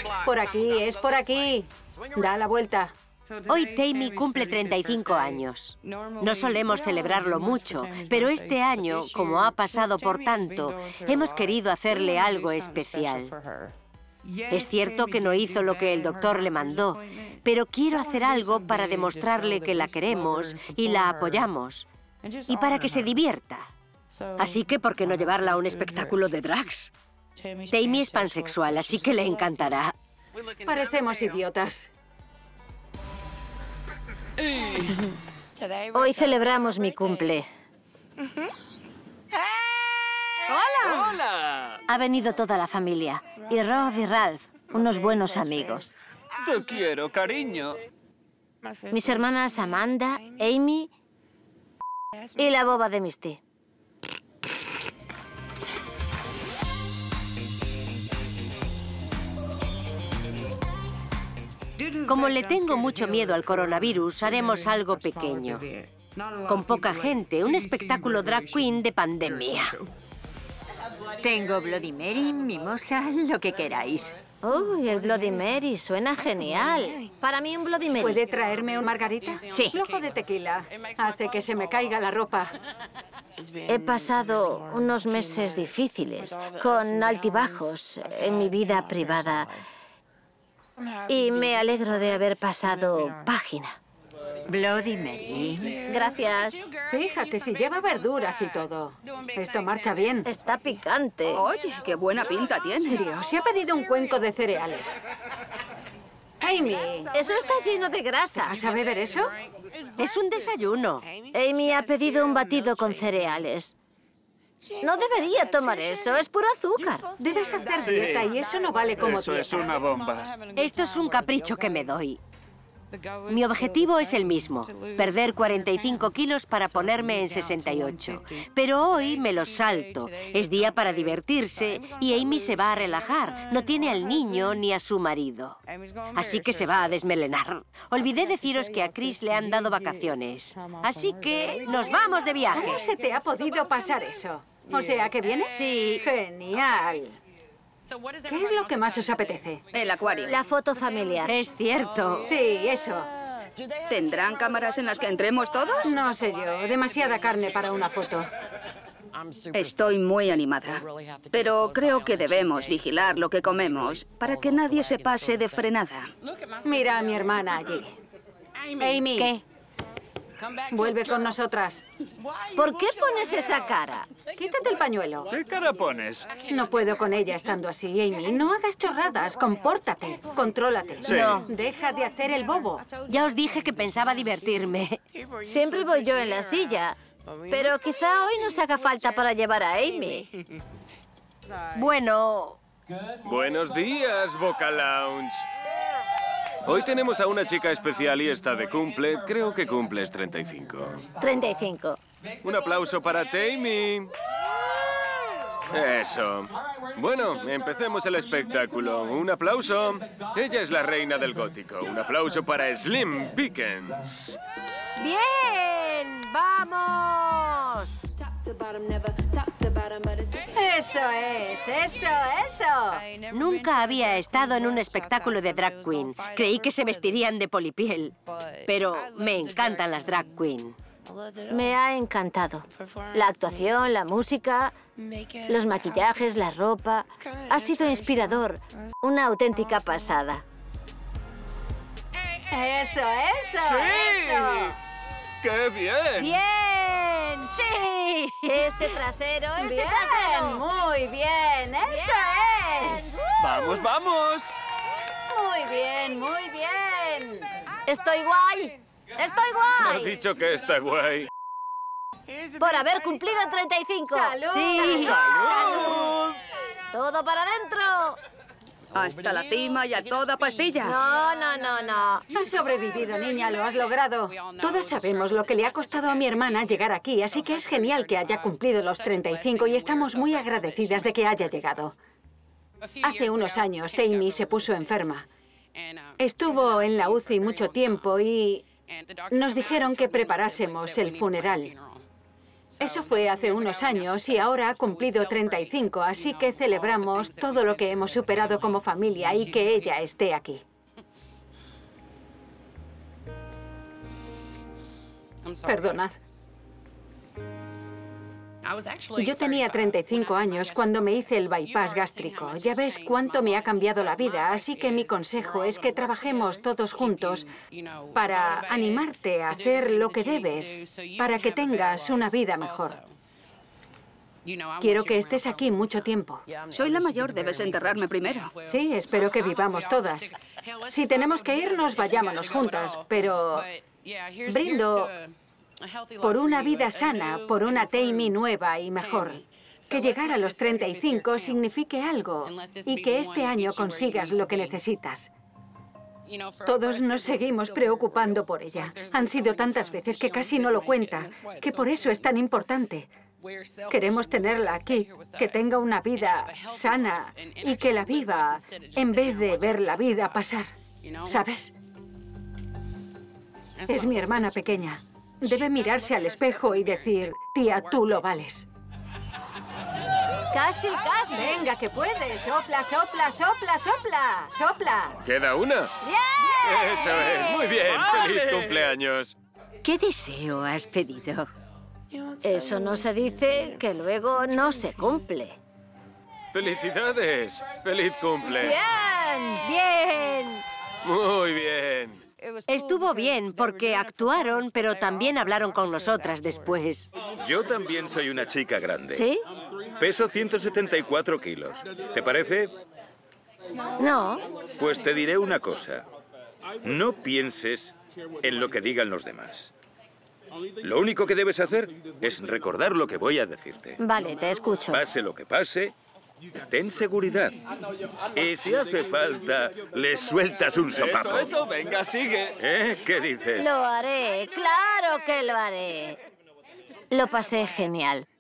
Por aquí, es por aquí. Da la vuelta. Hoy Tammy cumple 35 años. No solemos celebrarlo mucho, pero este año, como ha pasado por tanto, hemos querido hacerle algo especial. Es cierto que no hizo lo que el doctor le mandó, pero quiero hacer algo para demostrarle que la queremos y la apoyamos, y para que se divierta. Así que, ¿por qué no llevarla a un espectáculo de drags? Tammy es pansexual, así que le encantará. Parecemos idiotas. Hoy celebramos mi cumple. ¡Hola! ¡Hola! Ha venido toda la familia. Y Rob y Ralph, unos buenos amigos. Te quiero, cariño. Mis hermanas Amanda, Amy y la boba de Misty. Como le tengo mucho miedo al coronavirus, haremos algo pequeño. Con poca gente, un espectáculo drag queen de pandemia. Tengo Bloody Mary, mimosa, lo que queráis. Uy, el Bloody Mary suena genial. Para mí un Bloody Mary. ¿Puede traerme un margarita? Sí. Flojo de tequila. Hace que se me caiga la ropa. He pasado unos meses difíciles, con altibajos en mi vida privada. Y me alegro de haber pasado página. Bloody Mary. Gracias. Fíjate, si lleva verduras y todo. Esto marcha bien. Está picante. Oye, qué buena pinta tiene. Dios, se ha pedido un cuenco de cereales. Amy, Eso está lleno de grasa. ¿vas a beber eso? Es un desayuno. Amy ha pedido un batido con cereales. No debería tomar eso, es puro azúcar. Debes hacer dieta y eso no vale como Eso dieta. es una bomba. Esto es un capricho que me doy. Mi objetivo es el mismo, perder 45 kilos para ponerme en 68. Pero hoy me lo salto. Es día para divertirse y Amy se va a relajar. No tiene al niño ni a su marido. Así que se va a desmelenar. Olvidé deciros que a Chris le han dado vacaciones. Así que nos vamos de viaje. ¿Cómo se te ha podido pasar eso? O sea, ¿que viene? Sí. Genial. ¿Qué es lo que más os apetece? El acuario. La foto familiar. Es cierto. Sí, eso. ¿Tendrán cámaras en las que entremos todos? No sé yo, demasiada carne para una foto. Estoy muy animada, pero creo que debemos vigilar lo que comemos para que nadie se pase de frenada. Mira a mi hermana allí. Amy, ¿Qué? vuelve con nosotras. ¿Por qué pones esa cara? Quítate el pañuelo. ¿Qué cara pones? No puedo con ella estando así, Amy. No hagas chorradas, compórtate, contrólate. Sí. No, deja de hacer el bobo. Ya os dije que pensaba divertirme. Siempre voy yo en la silla. Pero quizá hoy nos haga falta para llevar a Amy. Bueno, Buenos días, Boca Lounge. Hoy tenemos a una chica especial y está de cumple. Creo que cumples 35. 35. Un aplauso para Tammy. Eso. Bueno, empecemos el espectáculo. Un aplauso. Ella es la reina del gótico. Un aplauso para Slim Pickens. ¡bien! ¡Vamos! Eso. Nunca había estado en un espectáculo de drag queen. Creí que se vestirían de polipiel. Pero me encantan las drag queen. Me ha encantado. La actuación, la música, los maquillajes, la ropa. Ha sido inspirador. Una auténtica pasada. Eso. ¡Qué bien! ¡Bien! ¡Sí! Ese trasero, ese Bien, trasero. muy bien, eso es. ¡Vamos, vamos! Muy bien. Estoy guay. Estoy Has guay. dicho que está guay. Por haber cumplido 35. ¡Salud! Sí. ¡Salud! Todo para adentro. Hasta la cima y a toda pastilla. No. Has sobrevivido, niña, lo has logrado. Todas sabemos lo que le ha costado a mi hermana llegar aquí, así que es genial que haya cumplido los 35 y estamos muy agradecidas de que haya llegado. Hace unos años, Tammy se puso enferma. Estuvo en la UCI mucho tiempo y nos dijeron que preparásemos el funeral. Eso fue hace unos años y ahora ha cumplido 35, así que celebramos todo lo que hemos superado como familia y que ella esté aquí. Perdonad. Yo tenía 35 años cuando me hice el bypass gástrico. Ya ves cuánto me ha cambiado la vida, así que mi consejo es que trabajemos todos juntos para animarte a hacer lo que debes, para que tengas una vida mejor. Quiero que estés aquí mucho tiempo. Soy la mayor, debes enterrarme primero. Sí, espero que vivamos todas. Si tenemos que irnos, vayámonos juntas, pero brindo por una vida sana, por una Tammy nueva y mejor. Que llegar a los 35 signifique algo y que este año consigas lo que necesitas. Todos nos seguimos preocupando por ella. Han sido tantas veces que casi no lo cuenta, que por eso es tan importante. Queremos tenerla aquí, que tenga una vida sana y que la viva en vez de ver la vida pasar. ¿Sabes? Es mi hermana pequeña. Debe mirarse al espejo y decir, tía, tú lo vales. Casi, casi. Venga, que puedes. Sopla, sopla, sopla, sopla. Sopla. ¿Queda una? ¡Bien! Eso es, muy bien. ¡Feliz cumpleaños! ¿Qué deseo has pedido? Eso no se dice, que luego no se cumple. ¡Felicidades! ¡Feliz cumple! ¡Bien! ¡Bien! Muy bien. Estuvo bien porque actuaron, pero también hablaron con nosotras después. Yo también soy una chica grande. ¿Sí? Peso 174 kilos. ¿Te parece? No. Pues te diré una cosa. No pienses en lo que digan los demás. Lo único que debes hacer es recordar lo que voy a decirte. Vale, te escucho. Pase lo que pase, ten seguridad. Y si hace falta, le sueltas un sopapo. Eso, venga, sigue. ¿Qué dices? Lo haré, claro que lo haré. Lo pasé genial.